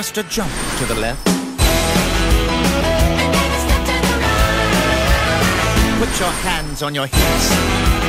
just a jump to the left. Put your hands on your hips.